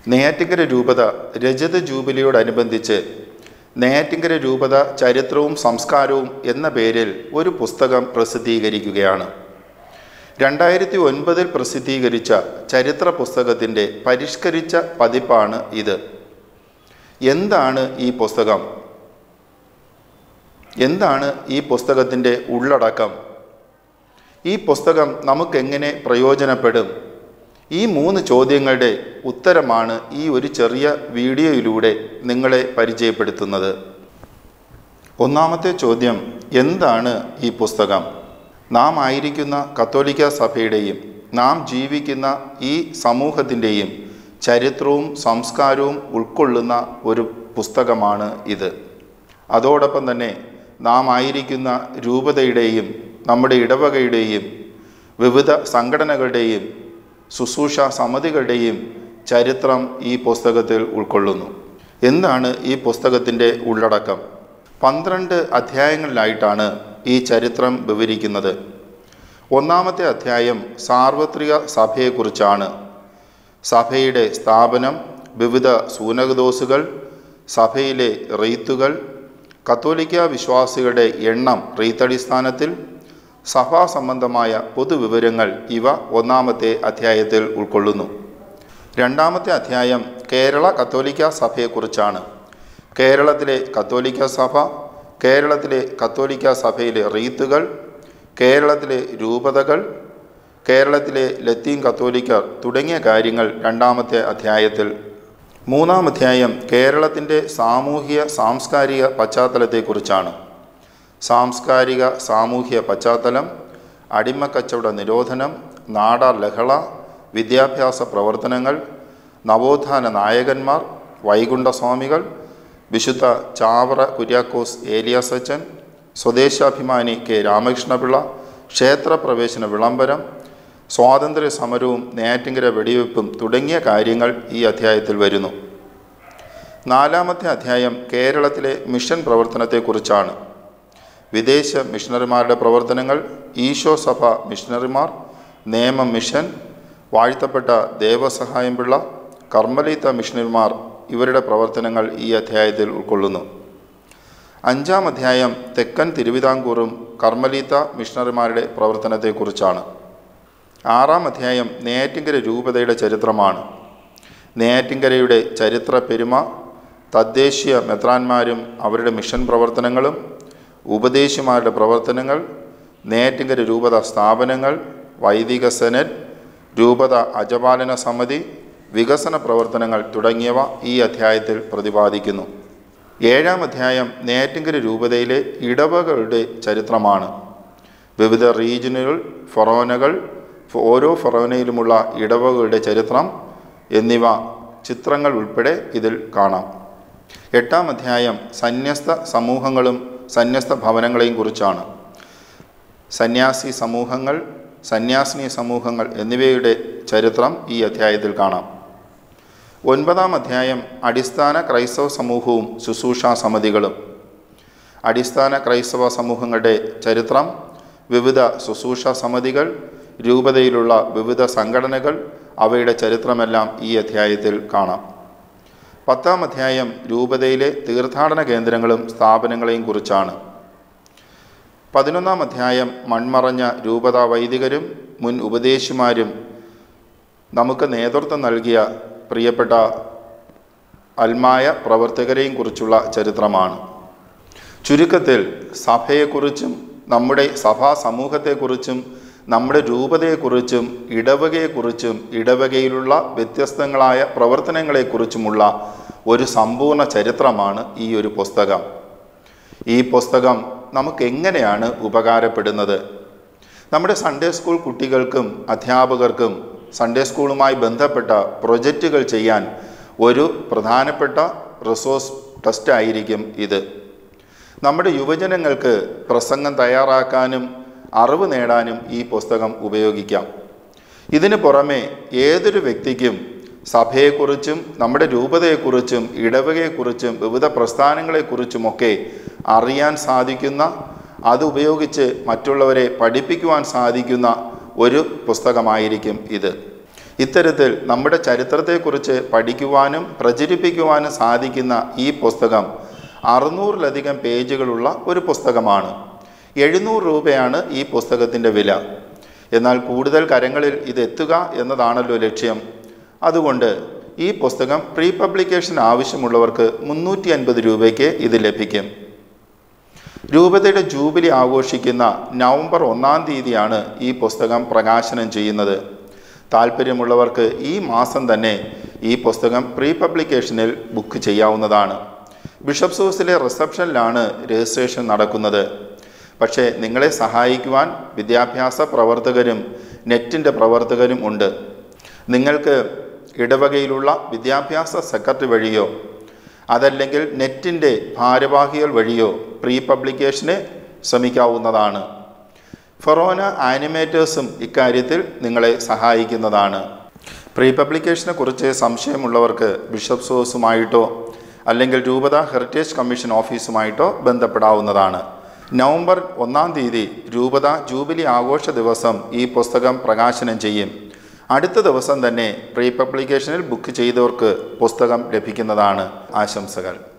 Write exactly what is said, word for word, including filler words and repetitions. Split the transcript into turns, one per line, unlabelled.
നെയ്യാറ്റിങ്കര രൂപത രജത ജൂബിലിയോടനുബന്ധിച്ച് നെയ്യാറ്റിങ്കര രൂപത ചരിത്രവും സംസ്കാരവും എന്ന പേരിൽ ഒരു പുസ്തകം പ്രസിദ്ധീകരിക്കുകയാണ്. രണ്ടായിരത്തി ഒൻപതിൽ പ്രസിദ്ധീകരിച്ച ചരിത്ര പുസ്തകത്തിൻ്റെ പരിഷ്കരിച്ച പതിപ്പാണ് ഇത്. എന്താണ് ഈ പുസ്തകം? എന്താണ് ഈ പുസ്തകത്തിൻ്റെ ഉള്ളടക്കം? ഈ പുസ്തകം നമുക്കെങ്ങനെ പ്രയോജനപ്പെടും? ഈ മൂന്ന് ചോദ്യങ്ങളുടെ ഉത്തരമാണ് ഈ ഒരു ചെറിയ വീഡിയോയിലൂടെ നിങ്ങളെ പരിചയപ്പെടുത്തുന്നത്. ഒന്നാമത്തെ ചോദ്യം, എന്താണ് ഈ പുസ്തകം? നാം ആയിരിക്കുന്ന കത്തോലിക്ക സഭയുടെയും നാം ജീവിക്കുന്ന ഈ സമൂഹത്തിൻ്റെയും ചരിത്രവും സംസ്കാരവും ഉൾക്കൊള്ളുന്ന ഒരു പുസ്തകമാണ് ഇത്. അതോടൊപ്പം തന്നെ നാം ആയിരിക്കുന്ന രൂപതയുടെയും നമ്മുടെ ഇടവകയുടെയും വിവിധ സംഘടനകളുടെയും ശുശ്രൂഷ സമിതികളുടെയും ചരിത്രം ഈ പുസ്തകത്തിൽ ഉൾക്കൊള്ളുന്നു. എന്താണ് ഈ പുസ്തകത്തിൻ്റെ ഉള്ളടക്കം? പന്ത്രണ്ട് അധ്യായങ്ങളിലായിട്ടാണ് ഈ ചരിത്രം വിവരിക്കുന്നത്. ഒന്നാമത്തെ അധ്യായം സാർവത്രിക സഭയെക്കുറിച്ചാണ്. സഭയുടെ സ്ഥാപനം, വിവിധ സൂനകദോസുകൾ, സഭയിലെ റീത്തുകൾ, കത്തോലിക്ക വിശ്വാസികളുടെ എണ്ണം റീത്തടിസ്ഥാനത്തിൽ, സഭാ സംബന്ധമായ പൊതുവിവരങ്ങൾ ഇവ ഒന്നാമത്തെ അധ്യായത്തിൽ ഉൾക്കൊള്ളുന്നു. രണ്ടാമത്തെ അധ്യായം കേരള കത്തോലിക്ക സഭയെക്കുറിച്ചാണ്. കേരളത്തിലെ കത്തോലിക്ക സഭ, കേരളത്തിലെ കത്തോലിക്ക സഭയിലെ റീത്തുകൾ, കേരളത്തിലെ രൂപതകൾ, കേരളത്തിലെ ലത്തീൻ കത്തോലിക്കർ തുടങ്ങിയ കാര്യങ്ങൾ രണ്ടാമത്തെ അധ്യായത്തിൽ. മൂന്നാം അധ്യായം കേരളത്തിൻ്റെ സാമൂഹിക സാംസ്കാരിക പശ്ചാത്തലത്തെക്കുറിച്ചാണ്. സാംസ്കാരിക സാമൂഹ്യ പശ്ചാത്തലം, അടിമക്കച്ചവട നിരോധനം, നാടാർ ലഹള, വിദ്യാഭ്യാസ പ്രവർത്തനങ്ങൾ, നവോത്ഥാന നായകന്മാർ, വൈകുണ്ഠസ്വാമികൾ, വിശുദ്ധ ചാവറ കുര്യാക്കോസ് ഏലിയാസച്ചൻ, സ്വദേശാഭിമാനി കെ രാമകൃഷ്ണപിള്ള, ക്ഷേത്രപ്രവേശന വിളംബരം, സ്വാതന്ത്ര്യ സമരവും നെയ്യാറ്റിങ്കര വെടിവെപ്പും തുടങ്ങിയ കാര്യങ്ങൾ ഈ അധ്യായത്തിൽ വരുന്നു. നാലാമത്തെ അധ്യായം കേരളത്തിലെ മിഷൻ പ്രവർത്തനത്തെക്കുറിച്ചാണ്. വിദേശ മിഷണറിമാരുടെ പ്രവർത്തനങ്ങൾ, ഈശോ സഭ മിഷണറിമാർ, നേമം മിഷൻ, വാഴ്ത്തപ്പെട്ട ദേവസഹായം പിള്ള, കർമ്മലീത്ത മിഷണറിമാർ ഇവരുടെ പ്രവർത്തനങ്ങൾ ഈ അധ്യായത്തിൽ ഉൾക്കൊള്ളുന്നു. അഞ്ചാം അധ്യായം തെക്കൻ തിരുവിതാംകൂറും കർമ്മലീത്ത മിഷണറിമാരുടെ പ്രവർത്തനത്തെക്കുറിച്ചാണ്. ആറാം അധ്യായം നെയ്യാറ്റിങ്കര രൂപതയുടെ ചരിത്രമാണ്. നെയ്യാറ്റിങ്കരയുടെ ചരിത്ര പെരുമ, തദ്ദേശീയ മെത്രാന്മാരും അവരുടെ മിഷൻ പ്രവർത്തനങ്ങളും, ഉപദേശിമാരുടെ പ്രവർത്തനങ്ങൾ, നെയ്യാറ്റിങ്കര രൂപത സ്ഥാപനങ്ങൾ, വൈദിക സെനറ്റ്, രൂപത അജപാലന സമിതി, വികസന പ്രവർത്തനങ്ങൾ തുടങ്ങിയവ ഈ അധ്യായത്തിൽ പ്രതിപാദിക്കുന്നു. ഏഴാം അധ്യായം നെയ്യാറ്റിങ്കര രൂപതയിലെ ഇടവകളുടെ ചരിത്രമാണ്. വിവിധ റീജിയനുകൾ, ഫൊറോനകൾ, ഓരോ ഫൊറോനയിലുമുള്ള ഇടവകളുടെ ചരിത്രം എന്നിവ ചിത്രങ്ങൾ ഉൾപ്പെടെ ഇതിൽ കാണാം. എട്ടാം അധ്യായം സന്യസ്ത സമൂഹങ്ങളും സന്യസ്ത ഭവനങ്ങളെയും കുറിച്ചാണ്. സന്യാസി സമൂഹങ്ങൾ, സന്യാസിനി സമൂഹങ്ങൾ എന്നിവയുടെ ചരിത്രം ഈ അധ്യായത്തിൽ കാണാം. ഒൻപതാം അധ്യായം അടിസ്ഥാന ക്രൈസ്തവ സമൂഹവും ശുശ്രൂഷാ സമിതികളും. അടിസ്ഥാന ക്രൈസ്തവ സമൂഹങ്ങളുടെ ചരിത്രം, വിവിധ ശുശ്രൂഷാ സമിതികൾ, രൂപതയിലുള്ള വിവിധ സംഘടനകൾ, അവയുടെ ചരിത്രമെല്ലാം ഈ അധ്യായത്തിൽ കാണാം. പത്താം അധ്യായം രൂപതയിലെ തീർത്ഥാടന കേന്ദ്രങ്ങളും സ്ഥാപനങ്ങളെയും കുറിച്ചാണ്. പതിനൊന്നാം അധ്യായം മൺമറഞ്ഞ രൂപതാ വൈദികരും മുൻ ഉപദേശിമാരും നമുക്ക് നേതൃത്വം നൽകിയ പ്രിയപ്പെട്ട അൽമായ പ്രവർത്തകരെയും കുറിച്ചുള്ള ചരിത്രമാണ്. ചുരുക്കത്തിൽ സഭയെക്കുറിച്ചും നമ്മുടെ സഭാ സമൂഹത്തെക്കുറിച്ചും നമ്മുടെ രൂപതയെക്കുറിച്ചും ഇടവകയെക്കുറിച്ചും ഇടവകയിലുള്ള വ്യത്യസ്തങ്ങളായ പ്രവർത്തനങ്ങളെക്കുറിച്ചുമുള്ള ഒരു സമ്പൂർണ്ണ ചരിത്രമാണ് ഈ ഒരു പുസ്തകം. ഈ പുസ്തകം നമുക്കെങ്ങനെയാണ് ഉപകാരപ്പെടുന്നത്? നമ്മുടെ സൺഡേ സ്കൂൾ കുട്ടികൾക്കും അധ്യാപകർക്കും സൺഡേ സ്കൂളുമായി ബന്ധപ്പെട്ട പ്രൊജക്റ്റുകൾ ചെയ്യാൻ ഒരു പ്രധാനപ്പെട്ട റിസോഴ്സ് ടെസ്റ്റ് ആയിരിക്കും ഇത്. നമ്മുടെ യുവജനങ്ങൾക്ക് പ്രസംഗം തയ്യാറാക്കാനും അറിവ് നേടാനും ഈ പുസ്തകം ഉപയോഗിക്കാം. ഇതിനു പുറമെ ഏതൊരു വ്യക്തിക്കും സഭയെക്കുറിച്ചും നമ്മുടെ രൂപതയെക്കുറിച്ചും ഇടവകയെക്കുറിച്ചും വിവിധ പ്രസ്ഥാനങ്ങളെക്കുറിച്ചുമൊക്കെ അറിയാൻ സാധിക്കുന്ന, അത് ഉപയോഗിച്ച് മറ്റുള്ളവരെ പഠിപ്പിക്കുവാൻ സാധിക്കുന്ന ഒരു പുസ്തകമായിരിക്കും ഇത്. ഇത്തരത്തിൽ നമ്മുടെ ചരിത്രത്തെക്കുറിച്ച് പഠിക്കുവാനും പ്രചരിപ്പിക്കുവാനും സാധിക്കുന്ന ഈ പുസ്തകം അറുന്നൂറിലധികം പേജുകളുള്ള ഒരു പുസ്തകമാണ്. എഴുന്നൂറ് രൂപയാണ് ഈ പുസ്തകത്തിൻ്റെ വില. എന്നാൽ കൂടുതൽ കരങ്ങളിൽ ഇത് എത്തുക എന്നതാണല്ലോ ലക്ഷ്യം. അതുകൊണ്ട് ഈ പുസ്തകം പ്രീ പബ്ലിക്കേഷൻ ആവശ്യമുള്ളവർക്ക് മുന്നൂറ്റി അൻപത് രൂപയ്ക്ക് ഇത് ലഭിക്കും. രൂപതയുടെ ജൂബിലി ആഘോഷിക്കുന്ന നവംബർ ഒന്നാം തീയതിയാണ് ഈ പുസ്തകം പ്രകാശനം ചെയ്യുന്നത്. താല്പര്യമുള്ളവർക്ക് ഈ മാസം തന്നെ ഈ പുസ്തകം പ്രീ പബ്ലിക്കേഷനിൽ ബുക്ക് ചെയ്യാവുന്നതാണ്. ബിഷപ്സ് ഹൗസിലെ റിസപ്ഷനിലാണ് രജിസ്ട്രേഷൻ നടക്കുന്നത്. പക്ഷേ നിങ്ങളെ സഹായിക്കുവാൻ വിദ്യാഭ്യാസ പ്രവർത്തകരും നെറ്റിൻ്റെ പ്രവർത്തകരും ഉണ്ട്. നിങ്ങൾക്ക് ഇടവകയിലുള്ള വിദ്യാഭ്യാസ സെക്രട്ടറി വഴിയോ അതല്ലെങ്കിൽ നെറ്റിൻ്റെ ഭാരവാഹികൾ വഴിയോ പ്രീ പബ്ലിക്കേഷന് ശ്രമിക്കാവുന്നതാണ്. ഫൊറോന ആനിമേറ്റേഴ്സും ഇക്കാര്യത്തിൽ നിങ്ങളെ സഹായിക്കുന്നതാണ്. പ്രീ പബ്ലിക്കേഷനെ കുറിച്ച് സംശയമുള്ളവർക്ക് ബിഷപ്സ് ഹൗസുമായിട്ടോ അല്ലെങ്കിൽ രൂപത ഹെറിറ്റേജ് കമ്മീഷൻ ഓഫീസുമായിട്ടോ ബന്ധപ്പെടാവുന്നതാണ്. നവംബർ ഒന്നാം തീയതി രൂപത ജൂബിലി ആഘോഷ ദിവസം ഈ പുസ്തകം പ്രകാശനം ചെയ്യും. അടുത്ത ദിവസം തന്നെ പ്രീ പബ്ലിക്കേഷനിൽ ബുക്ക് ചെയ്തവർക്ക് പുസ്തകം ലഭിക്കുന്നതാണ്. ആശംസകൾ.